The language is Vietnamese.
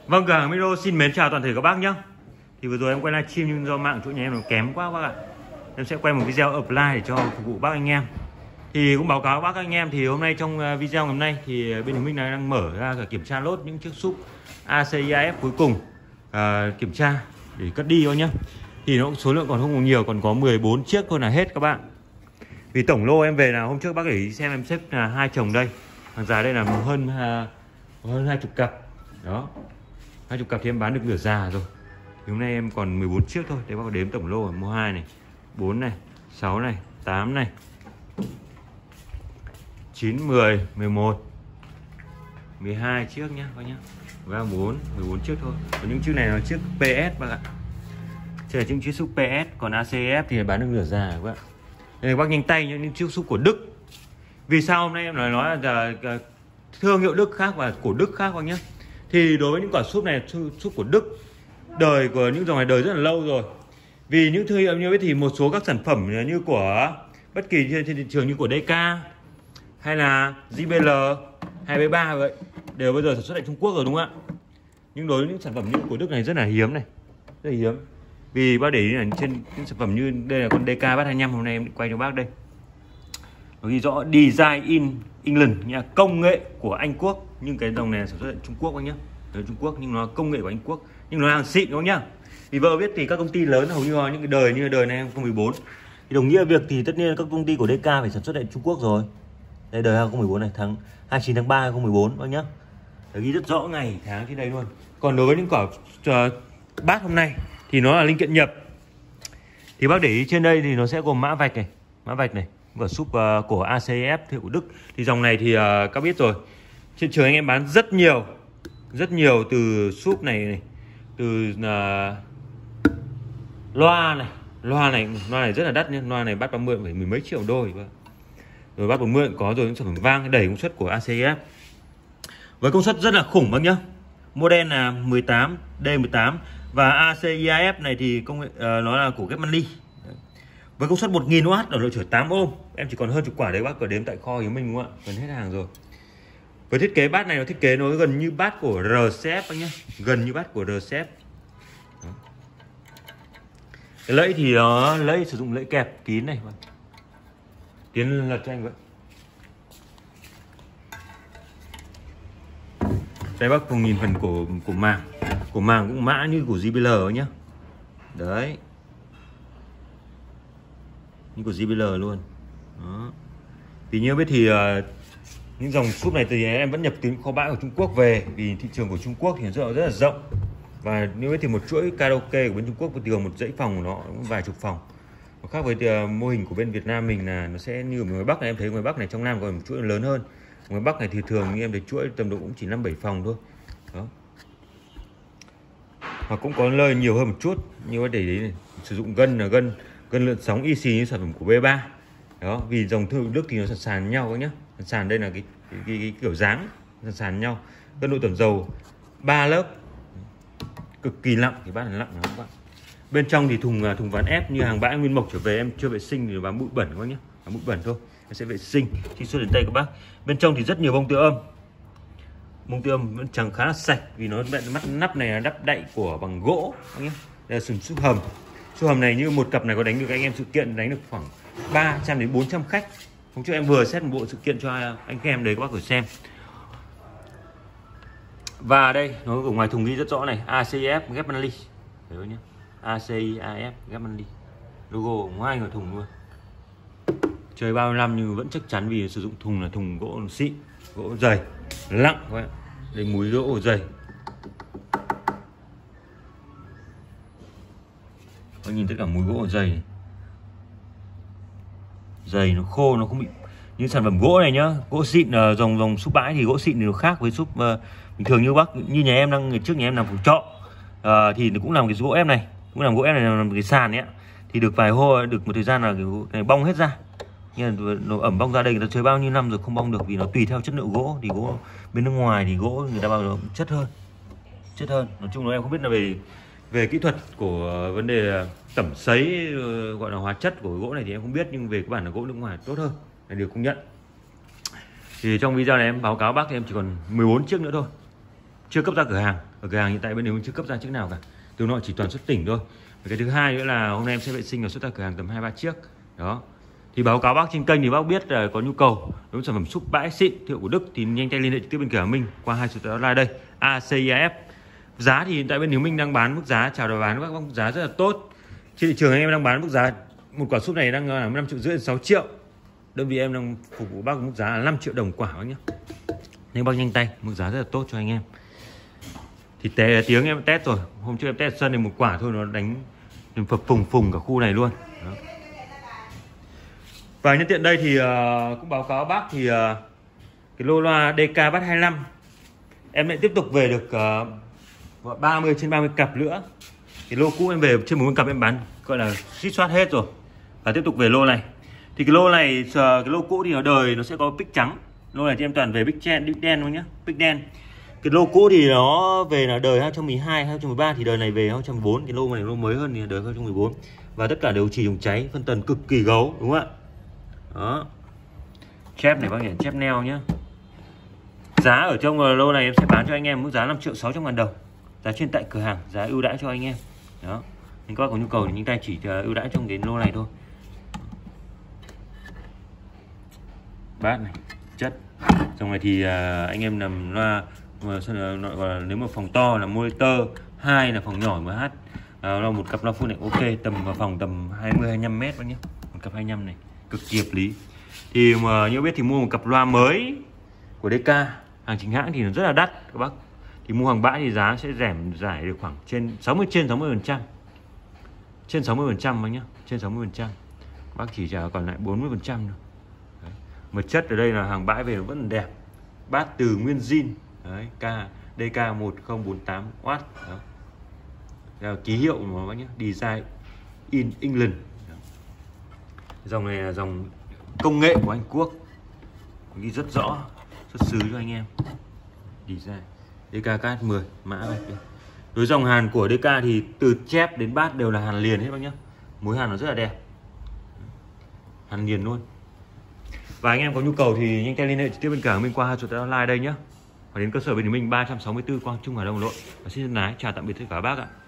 Vâng, cửa hàng Miro xin mến chào toàn thể các bác nhé. Thì vừa rồi em quay livestream nhưng do mạng chỗ nhà em nó kém quá bác ạ. Em sẽ quay một video apply để cho phục vụ bác anh em. Thì cũng báo cáo bác anh em thì hôm nay trong video ngày hôm nay thì bên chúng mình đang mở ra cả kiểm tra lốt những chiếc súp ACIF cuối cùng, kiểm tra để cất đi thôi nhé. Thì nó số lượng còn không nhiều, còn có 14 chiếc thôi là hết các bạn. Vì tổng lô em về là hôm trước bác để ý xem em xếp là 2 chồng đây, hàng dài đây là hơn 20 cặp đó. 20 cặp thì em bán được nửa già rồi. Thì hôm nay em còn 14 chiếc thôi. Đây bác đếm tổng lô ở mua 2 này, 4 này, 6 này, 8 này, 9, 10, 11, 12 chiếc nhá bác nhá. Và 14 chiếc thôi. Còn những chiếc này là chiếc PS bác ạ. Đây là những chiếc súp PS, còn ACF thì bán được nửa già các bạn. Đây bác nhanh tay những chiếc súp của Đức. Vì sao hôm nay em nói là thương hiệu Đức khác và của Đức khác bác nhé. Thì đối với những quả súp này, súp của Đức, đời của những dòng này đời rất là lâu rồi. Vì những thương hiệu như vậy thì một số các sản phẩm như của bất kỳ trên thị trường như của DK hay là JBL hay B3 vậy đều bây giờ sản xuất tại Trung Quốc rồi đúng không ạ? Nhưng đối với những sản phẩm như của Đức này rất là hiếm này, rất là hiếm. Vì bác để ý là trên những sản phẩm như đây là con DK Bass 25, hôm nay em quay cho bác đây. Nó ghi rõ Design in England, nha, công nghệ của Anh Quốc, nhưng cái dòng này sản xuất tại Trung Quốc anh nhá. Ở Trung Quốc nhưng nó công nghệ của Anh Quốc, nhưng nó hàng xịn đúng không nhá. Vì vợ biết thì các công ty lớn hầu như những cái đời như đời này 2014 thì đồng nghĩa việc thì tất nhiên các công ty của DK phải sản xuất tại Trung Quốc rồi. Đây đời 2014 này, tháng 29 tháng 3 2014 bác nhá. Đấy, ghi rất rõ ngày tháng trên đây luôn. Còn đối với những quả bát hôm nay thì nó là linh kiện nhập. Thì bác để ý trên đây thì nó sẽ gồm mã vạch này, và súp của ACF thì của Đức. Thì dòng này thì các biết rồi. Trên trường anh em bán rất nhiều từ súp này, từ loa này rất là đắt nhé. Loa này bát 30 phải mười mấy triệu đôi. Rồi bát 40 cũng có rồi, những sản phẩm vang đẩy công suất của ACF. Với công suất rất là khủng bác nhá. Model là 18 D18 và ACIF này thì công nghệ nó là của Germany. Với công suất 1000W ở độ chở 8 ohm. Em chỉ còn hơn chục quả đấy bác, có đếm tại kho của mình đúng không ạ? Gần hết hàng rồi. Với thiết kế bát này nó thiết kế nó gần như bát của RCF anh nhé, gần như bát của RCF. Cái lẫy thì nó sử dụng lẫy kẹp kín này. Tiến lật cho anh vậy. Đây bác cùng nhìn phần của màng. Của màng cũng mã như của JBL nhá. Đấy. Như của JBL luôn. Đó. Vì như biết thì những dòng súp này thì em vẫn nhập từ kho bãi của Trung Quốc về, vì thị trường của Trung Quốc thì rất là rộng. Và như biết thì một chuỗi karaoke của bên Trung Quốc thường một dãy phòng của nó cũng vài chục phòng. Khác với mô hình của bên Việt Nam mình là nó sẽ như ở ngoài Bắc này, em thấy ngoài Bắc này trong Nam còn một chuỗi lớn hơn. Ngoài Bắc này thì thường như em thấy chuỗi tầm độ cũng chỉ 5-7 phòng thôi. Đó. Hoặc cũng có nơi nhiều hơn một chút, như để ý này, sử dụng gân là gân lượn sóng EC như sản phẩm của B3. Đó, vì dòng thương hiệu Đức thì nó sàn nhau các nhá. Sàn đây là cái kiểu dáng sàn nhau. Cân độ tẩm dầu 3 lớp. Cực kỳ nặng, thì bác là nặng lắm các bạn. Bên trong thì thùng ván ép như hàng bãi Nguyên Mộc trở về em chưa vệ sinh thì bám bụi bẩn các bác nhé, bám bụi bẩn thôi. Em sẽ vệ sinh chi xuất đến tay các bác. Bên trong thì rất nhiều bông tiêu âm. Bông tiêu âm vẫn chẳng khá là sạch vì nó mắt nắp này là đắp đậy của bằng gỗ các nhé. Đây là sừng súp hầm. Súp hầm này như một cặp này có đánh được anh em sự kiện đánh được khoảng 300 đến 400 khách. Hôm trước em vừa xét một bộ sự kiện cho anh em đấy các bác thử xem. Và đây nó ở ngoài thùng ghi rất rõ này, ACF Germany. Đấy nhé. ACIF Germany. Logo ngoài ở thùng luôn. Chơi bao năm nhưng vẫn chắc chắn vì sử dụng thùng là thùng gỗ xịn, gỗ dày, nặng các bạn. Đây múi gỗ dày. Các nhìn tất cả múi gỗ dày này. Dày nó khô, nó không bị những sản phẩm gỗ này nhá. Gỗ xịn dòng súp bãi thì gỗ xịn thì nó khác với súp bình thường như bác như nhà em ngày trước nhà em làm phòng trọ thì nó cũng làm cái gỗ ép này, cũng làm gỗ ép này làm cái sàn ấy, thì được vài hôm được một thời gian là cái này bong hết ra. Nhưng nó ẩm bong ra đây người ta chơi bao nhiêu năm rồi không bong được vì nó tùy theo chất lượng gỗ. Thì gỗ bên nước ngoài thì gỗ người ta bao giờ chất hơn. Nói chung là em không biết là về kỹ thuật của vấn đề tẩm sấy gọi là hóa chất của gỗ này thì em không biết, nhưng về các bản là gỗ nước ngoài tốt hơn là điều công nhận. Thì trong video này em báo cáo bác thì em chỉ còn 14 chiếc nữa thôi. chưa cấp ra cửa hàng. Ở cửa hàng hiện tại bên Hiếu Minh chưa cấp ra chiếc nào cả, từ nó chỉ toàn xuất tỉnh thôi. Và cái thứ hai nữa là hôm nay em sẽ vệ sinh và xuất ra cửa hàng tầm 2-3 chiếc đó. Thì báo cáo bác trên kênh thì bác biết là có nhu cầu đối với sản phẩm xúc bãi xịn thương hiệu của Đức thì nhanh tay liên hệ trực tiếp bên cửa hàng mình qua 2 số điện thoại đây, ACIF. Giá thì hiện tại bên Hiếu Minh đang bán mức giá chào đào bán các bác, giá rất là tốt. Trên thị trường anh em đang bán mức giá một quả xúc này đang là 5,5 triệu đến 6 triệu. Đơn vị em đang phục vụ bác mức giá là 5 triệu đồng quả bác nhé. Nên bác nhanh tay, mức giá rất là tốt cho anh em. Thì tiếng em test rồi, hôm trước em test sân này một quả thôi nó đánh phập phùng cả khu này luôn đó. Và nhân tiện đây thì cũng báo cáo bác thì cái lô loa DK Bass 25 em lại tiếp tục về được 30 trên 30 cặp nữa. Cái lô cũ em về trên 40 cặp em bán gọi là xít soát hết rồi, và tiếp tục về lô này. Thì cái lô này, cái lô cũ thì ở đời nó sẽ có pick trắng, lô này thì em toàn về pick đen thôi nhá, pick đen. Cái lô cũ thì nó về là đời 2012, 2013 thì đời này về 2014. Cái lô này lô mới hơn thì đời 2014. Và tất cả đều chỉ dùng cháy, phân tần cực kỳ gấu đúng không ạ? Đó. Chép này bác nhỉ, chép neo nhá. Giá ở trong lô này em sẽ bán cho anh em mức giá 5.600.000 đồng. Giá trên tại cửa hàng, giá ưu đãi cho anh em. Đó. Nếu các bạn có nhu cầu thì những tay chỉ ưu đãi trong cái lô này thôi. Bát này, chất. Dòng này thì anh em làm loa nếu mà phòng to là monitor, 2 là phòng nhỏ MH. Là một cặp loa full này ok, tầm vào phòng tầm 20-25 m bác nhé. Một cặp 25 này cực kỳ hợp lý. Thì mà như biết thì mua một cặp loa mới của DK hàng chính hãng thì nó rất là đắt các bác. Thì mua hàng bãi thì giá sẽ giải được khoảng trên 60%. Trên 60% bác nhá, trên 60%. Bác chỉ trả còn lại 40% thôi. Đấy. Mà chất ở đây là hàng bãi về nó vẫn đẹp. Bát từ nguyên zin. Đấy, DK 1048W. Đó. Đây là ký hiệu của nó bác nhé, Design in England. Đó. Dòng này là dòng công nghệ của Anh Quốc, ghi rất rõ xuất xứ cho anh em. Design DK KH10 mã này. Đối dòng hàn của DK thì từ chép đến bát đều là hàn liền hết bác nhé. Mối hàn nó rất là đẹp, hàn liền luôn. Và anh em có nhu cầu thì nhanh tay liên hệ trực tiếp bên cửa hàng mình qua 2 số điện thoại online đây nhé. Và đến cơ sở bên mình 364 Quang Trung Hà Đông Lộ. Và xin thân ái chào tạm biệt tất cả các bác ạ.